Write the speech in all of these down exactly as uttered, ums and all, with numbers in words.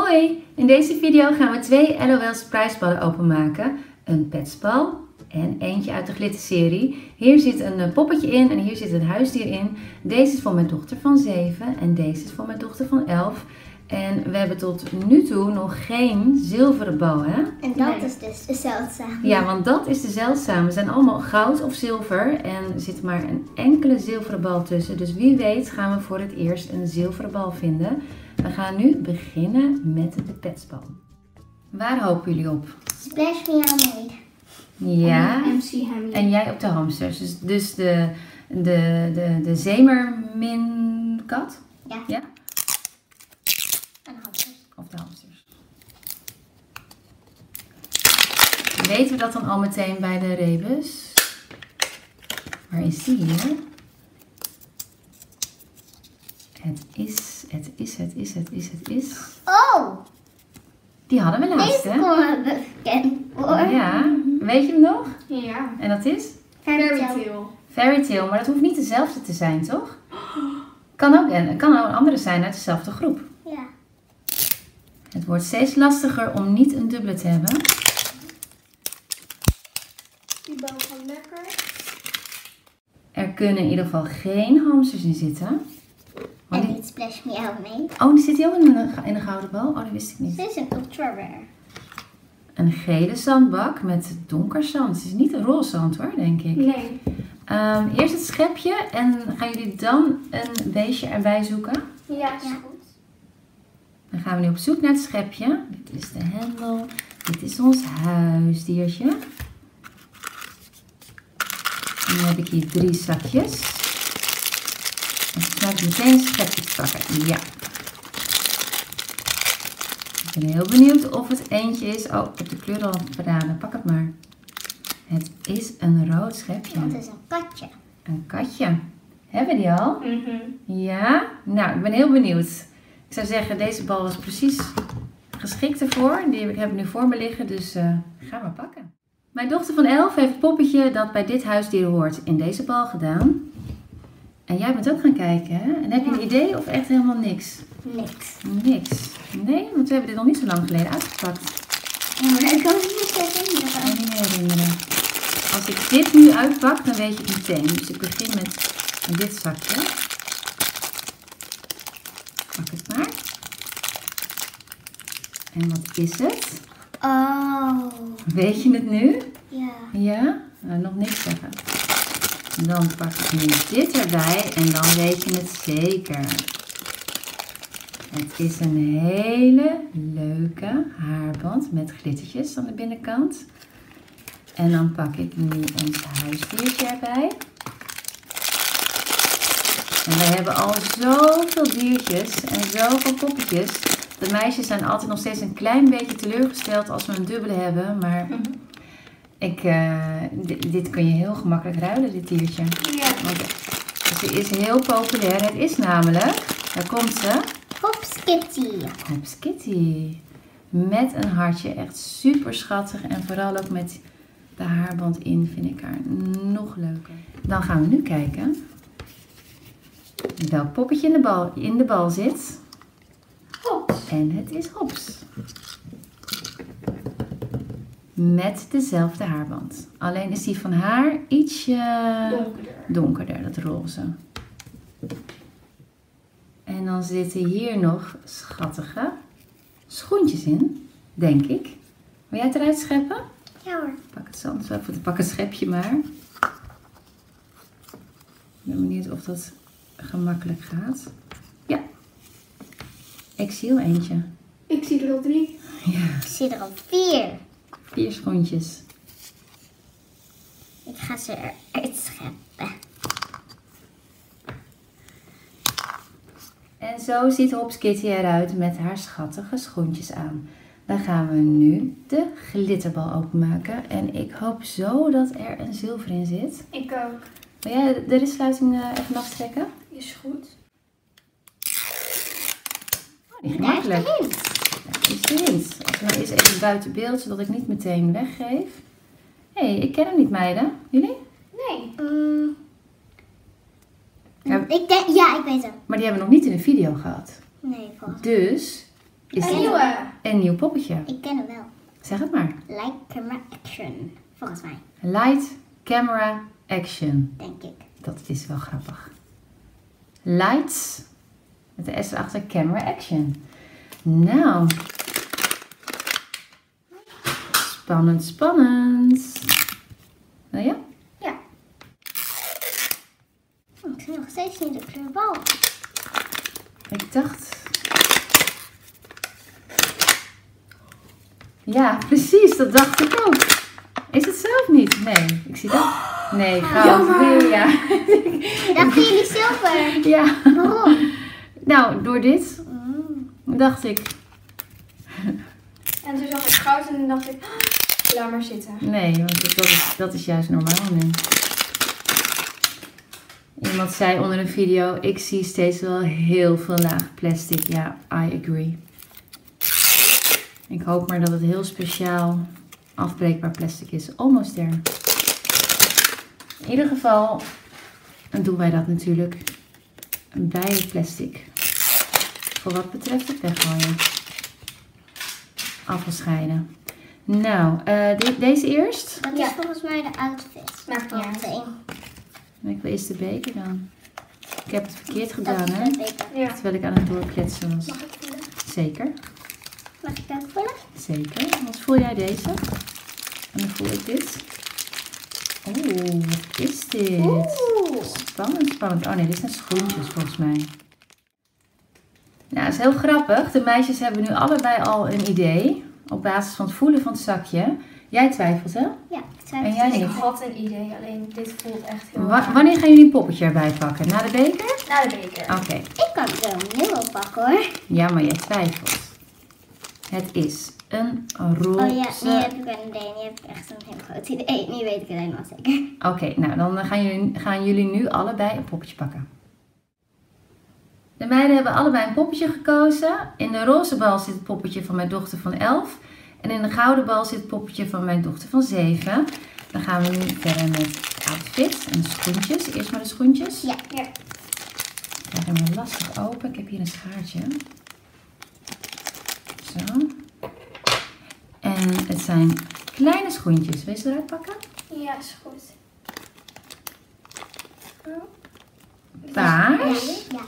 Hoi! In deze video gaan we twee L O L Surprise ballen openmaken. Een petsbal en eentje uit de glitterserie. Hier zit een poppetje in en hier zit een huisdier in. Deze is voor mijn dochter van zeven en deze is voor mijn dochter van elf. En we hebben tot nu toe nog geen zilveren bal, hè? En dat nee. is dus de zeldzame. Ja, want dat is de zeldzame. Ze zijn allemaal goud of zilver en er zit maar een enkele zilveren bal tussen. Dus wie weet gaan we voor het eerst een zilveren bal vinden. We gaan nu beginnen met de petsbal. Waar hopen jullie op? Splash Meow mee. Ja, en, M C Hammy. En jij op de hamsters. Dus, dus de, de, de, de zeemerminkat? Ja. Ja? En hamsters. Of de hamsters. Weten we dat dan al meteen bij de rebus? Waar is die hier? Het is, het is, het is, het is, het is. Oh! Die hadden we laatst, Deze hè? komen we bekend voor. Ja, weet je hem nog? Ja. En dat is? Fairy Tale. Fairy Tale, maar dat hoeft niet dezelfde te zijn, toch? Kan ook, en kan ook een andere zijn uit dezelfde groep. Ja. Het wordt steeds lastiger om niet een dubbele te hebben. Die bal gaat lekker. Er kunnen in ieder geval geen hamsters in zitten. En die... niet Splash Meow mee. Oh, die zit hier ook in de, in de gouden bal? Oh, dat wist ik niet. Dit is een ultra rare. Een gele zandbak met donker zand. Het is niet een roze zand hoor, denk ik. Nee. Um, eerst het schepje en gaan jullie dan een beestje erbij zoeken? Ja, is Ja. goed. Dan gaan we nu op zoek naar het schepje. Dit is de hendel. Dit is ons huisdiertje. En dan heb ik hier drie zakjes. En dan ga ik meteen een schepje te pakken. Ja. Ik ben heel benieuwd of het eentje is. Oh, ik heb de kleur al verraden. Pak het maar. Het is een rood schepje. Dat is een katje. Een katje. Hebben we die al? Mhm. Ja? Nou, ik ben heel benieuwd. Ik zou zeggen, deze bal is precies geschikt ervoor. Die heb ik heb nu voor me liggen, dus uh, ga maar pakken. Mijn dochter van elf heeft het poppetje dat bij dit huisdier hoort in deze bal gedaan. En jij bent ook gaan kijken, hè? En heb je een idee of echt helemaal niks? Niks. Niks. Nee, want we hebben dit nog niet zo lang geleden uitgepakt. Ja, maar ik kan het niet Ik kan herinneren. me niet meer herinneren. Als ik dit nu uitpak, dan weet je het meteen. Dus ik begin met dit zakje. Pak het maar. En wat is het? Oh. Weet je het nu? Ja. Ja? Nou, nog niks zeggen. Dan pak ik nu dit erbij en dan weet je het zeker. Het is een hele leuke haarband met glittertjes aan de binnenkant. En dan pak ik nu ons huisdiertje erbij. En we hebben al zoveel diertjes en zoveel poppetjes. De meisjes zijn altijd nog steeds een klein beetje teleurgesteld als we een dubbele hebben. Maar Mhm. ik, uh, dit, dit kun je heel gemakkelijk ruilen, dit diertje. Ja. Want ze is heel populair. Het is namelijk, daar komt ze, Hops Kitty. Hops Kitty. Met een hartje. Echt super schattig. En vooral ook met de haarband in vind ik haar nog leuker. Dan gaan we nu kijken welk poppetje in de bal, in de bal zit. Hops. En het is Hops. Met dezelfde haarband. Alleen is die van haar ietsje Donkerder. donkerder, dat roze. En dan zitten hier nog schattige schoentjes in, denk ik. Wil jij het eruit scheppen? Ja hoor. Pak het zo, even, pak het schepje maar. Ik ben benieuwd of dat gemakkelijk gaat. Ja. Ik zie al eentje. Ik zie er al drie. Ja, Ik zie er al vier. vier schoentjes. Ik ga ze eruit scheppen. En zo ziet Hops Kitty eruit met haar schattige schoentjes aan. Dan gaan we nu de glitterbal openmaken. En ik hoop zo dat er een zilver in zit. Ik ook. Wil jij de ristsluiting uh, even aftrekken? Is goed. Oh, die ging Daar is makkelijk. de hint. Daar is de hint. Als we nou eens even buiten beeld, zodat ik niet meteen weggeef. Hé, hey, ik ken hem niet, meiden. Jullie? Nee. Mm. Ja. Ik denk, ja, ik weet het. Maar die hebben we nog niet in de video gehad. Nee, volgens Dus Is Een dit nieuwe. een nieuw poppetje? Ik ken hem wel. Zeg het maar. Like camera action. Volgens mij, Light Camera Action. denk ik. Dat is wel grappig. Lights, met de S erachter, Camera Action. Nou. Spannend, spannend. Nou ja? Ja. Oh, ik zie nog steeds niet de kleur bal. Ik dacht... Ja, precies, dat dacht ik ook. Is het zelf niet? Nee, ik zie dat. Nee, goud. Jammer. Ja. Dachten jullie zilver? Ja. Waarom? Nou, door dit Mm. dacht ik... En toen zag ik goud en toen dacht ik, "Ah, laat maar zitten." Nee, want dat is, dat is juist normaal nu. Iemand zei onder een video, ik zie steeds wel heel veel laag plastic. Ja, I agree. Ik hoop maar dat het heel speciaal afbreekbaar plastic is. Almost there. In ieder geval doen wij dat natuurlijk bij het plastic. Voor wat betreft het weggooien. Afgescheiden. Nou, uh, de, deze eerst. Dat is Ja. volgens mij de outfit. Maakt niet Oh, uit. nee. Ik wil eerst de beker dan. Ik heb het verkeerd Dat gedaan, is hè? de beker. Ja. Terwijl ik aan het doorkletsen was. Mag ik voelen? Zeker, Mag ik ook voelen? zeker. Wat voel jij deze? En dan voel ik dit. Oeh, wat is dit? Oeh. Spannend, spannend. Oh nee, dit zijn schoentjes volgens mij. Nou, dat is heel grappig. De meisjes hebben nu allebei al een idee. Op basis van het voelen van het zakje. Jij twijfelt, hè? Ja, ik twijfel. En jij Ik niet? had een idee, alleen dit voelt echt heel Wa- raar. wanneer gaan jullie een poppetje erbij pakken? Na de beker? Na de beker. Oké. Ik kan het wel nieuw oppakken hoor. Ja, maar jij twijfelt. Het is een roze... Oh ja, nu heb ik wel een idee. Nu heb ik echt een heel groot idee. Nu weet ik het helemaal zeker. Oké, nou dan gaan jullie, gaan jullie nu allebei een poppetje pakken. De meiden hebben allebei een poppetje gekozen. In de roze bal zit het poppetje van mijn dochter van elf. En in de gouden bal zit het poppetje van mijn dochter van zeven. Dan gaan we nu verder met de outfit en de schoentjes. Eerst maar de schoentjes. Ja. Ja. Ik krijg hem lastig open. Ik heb hier een schaartje. Zo. En het zijn kleine schoentjes. Wil je ze eruit pakken? Ja, is goed. Oh. Paars. Ja.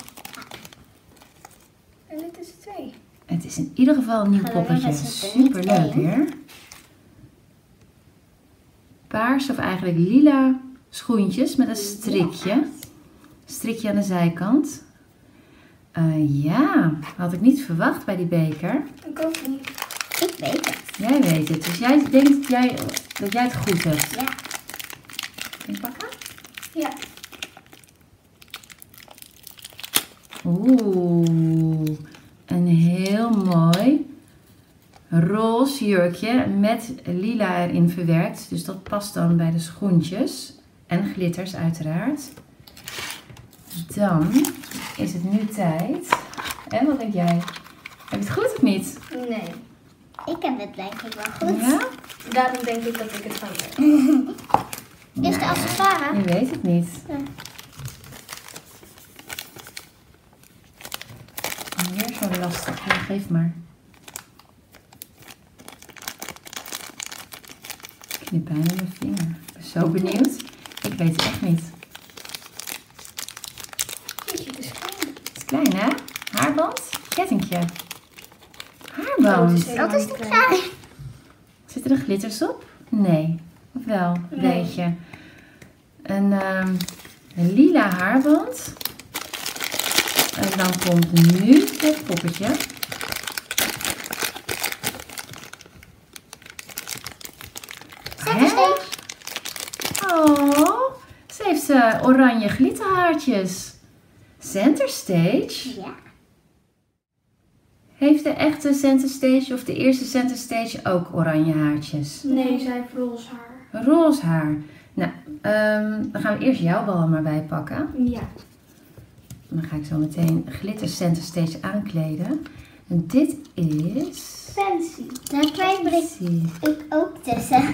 En dit is er twee. Het is in ieder geval een nieuw Gelukkig poppetje. is het er niet Super leuk één. weer. Paars of eigenlijk lila schoentjes met een strikje. Strikje aan de zijkant. Uh, ja, had ik niet verwacht bij die beker. Ik ook niet. Ik weet het. Jij weet het. Dus jij denkt dat jij, dat jij het goed hebt. Ja. Kun je pakken? Ja. Oeh, een heel mooi roze jurkje met lila erin verwerkt. Dus dat past dan bij de schoentjes. En glitters uiteraard. Dan is het nu tijd. En wat denk jij? Heb je het goed of niet? Nee. Ik heb het denk ik wel goed. Ja? Daarom denk ik dat ik het ga doen. Is de accessoire? Je weet het niet. Ja. Weer zo lastig. Ja, geef maar. Ik knip bijna mijn vinger. Ik ben zo benieuwd. Ik weet het echt niet. Jeetje, het is klein. Het is klein, hè? Haarband? Kettingje. Oh, Haarband. het is helemaal Dat is niet niet klein. klein. Zitten er glitters op? Nee. Of wel? Een Nee. beetje. Een, ehm, een lila haarband. En dan komt nu het poppetje. Center stage. Oh, ze heeft uh, oranje glitterhaartjes. Center Stage? Ja. Heeft de echte Center Stage of de eerste Center Stage ook oranje haartjes? Nee, zij heeft roze haar. Roze haar. Nou, ehm, dan gaan we eerst jouw bal er maar bij pakken. Ja. Dan ga ik zo meteen glitter Center Stage aankleden. En dit is... Fancy. Daar twijfel ik, Zie, ik ook tussen.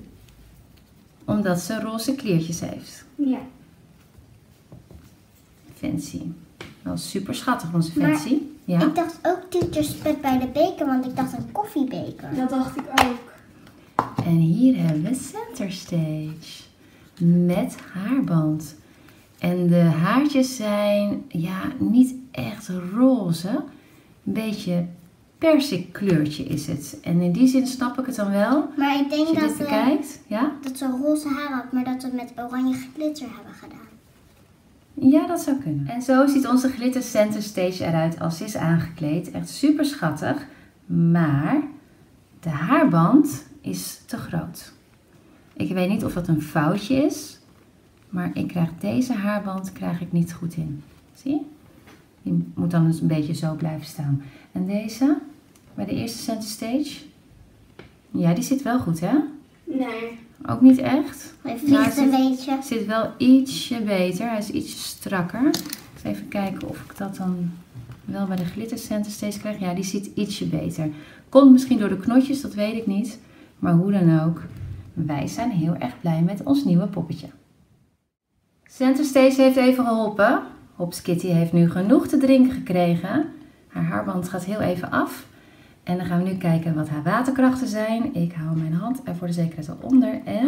omdat ze roze kleertjes heeft. Ja. Fancy. Wel super schattig onze Maar- Fancy. Ja? Ik dacht ook teacher's pet bij de beker, want ik dacht een koffiebeker. Dat dacht ik ook. En hier hebben we Center Stage. Met haarband. En de haartjes zijn ja, niet echt roze. Een beetje persik kleurtje is het. En in die zin snap ik het dan wel. Maar ik denk Als je dat, dit uh, bekijkt. Ja? dat ze roze haar had, maar dat ze het met oranje glitter hebben gedaan. Ja, dat zou kunnen. En zo ziet onze glitter Center Stage eruit als ze is aangekleed. Echt super schattig. Maar de haarband is te groot. Ik weet niet of dat een foutje is. Maar ik krijg deze haarband krijg ik niet goed in. Zie je? Die moet dan dus een beetje zo blijven staan. En deze, bij de eerste Center Stage. Ja, die zit wel goed, hè? Nee. Ook niet echt. Hij Maar vliegt hij een zit- beetje. Zit wel ietsje beter. Hij is ietsje strakker. Even kijken of ik dat dan wel bij de glitter Center Stage krijg. Ja, die zit ietsje beter. Komt misschien door de knotjes, dat weet ik niet. Maar hoe dan ook. Wij zijn heel erg blij met ons nieuwe poppetje. Center Stage heeft even geholpen. Hops Kitty heeft nu genoeg te drinken gekregen. Haar haarband gaat heel even af. En dan gaan we nu kijken wat haar waterkrachten zijn. Ik hou mijn hand er voor de zekerheid al onder. En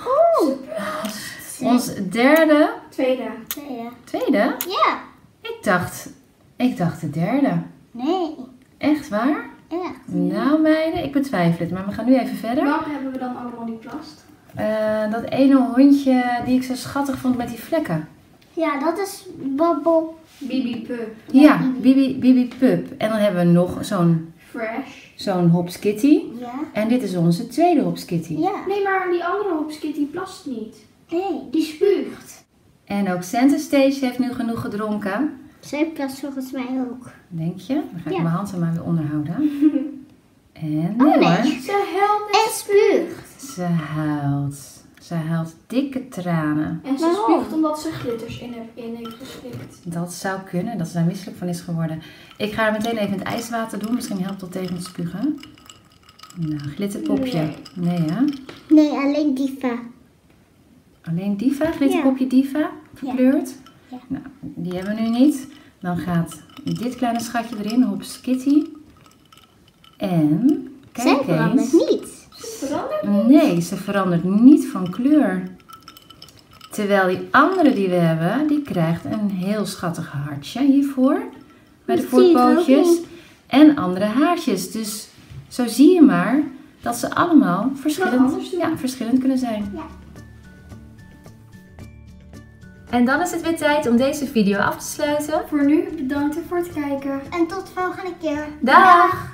ons derde... Tweede. Tweede. Tweede? Ja. Ik dacht, ik dacht de derde. Nee. Echt waar? Echt. Nou meiden, ik betwijfel het. Maar we gaan nu even verder. Waarom hebben we dan allemaal die plast? Eh, dat ene hondje die ik zo schattig vond met die vlekken. Ja, dat is Babbel. Bibi Pup. Ja, Bibi, Bibi Pup. En dan hebben we nog zo'n Fresh. zo'n Hops Kitty. Ja. En dit is onze tweede Hops Kitty. Ja. Nee, maar die andere Hops Kitty plast niet. Nee. Die spuugt. En ook Center Stage heeft nu genoeg gedronken. Zij plast volgens mij ook. Denk je? Dan ga ik Ja. mijn hand er maar weer onderhouden. En Oh, nee nee. hoor. Ze helpt En spuugt. Ze huilt. Ze huilt dikke tranen. En ze Waarom? spuugt omdat ze glitters in, heb, in heeft geslikt. Dat zou kunnen, dat ze daar misselijk van is geworden. Ik ga er meteen even in het ijswater doen. Misschien helpt dat tegen het spugen. Nou, glitterpopje. Nee. Nee hè? Nee, alleen Diva. Alleen Diva, glitterpopje Diva, verkleurd. Ja. Nou, die hebben we nu niet. Dan gaat dit kleine schatje erin, Hops Kitty. En, Zij kijk verandert eens. niet. Veranderd? Nee, ze verandert niet van kleur. Terwijl die andere die we hebben, die krijgt een heel schattig hartje hiervoor. Bij de Dat zie ik ook voorpootjes. niet. En andere haartjes. Dus zo zie je maar dat ze allemaal verschillend, anders doen. ja, verschillend kunnen zijn. Ja. En dan is het weer tijd om deze video af te sluiten. Voor nu, bedankt voor het kijken. En tot de volgende keer. Dag!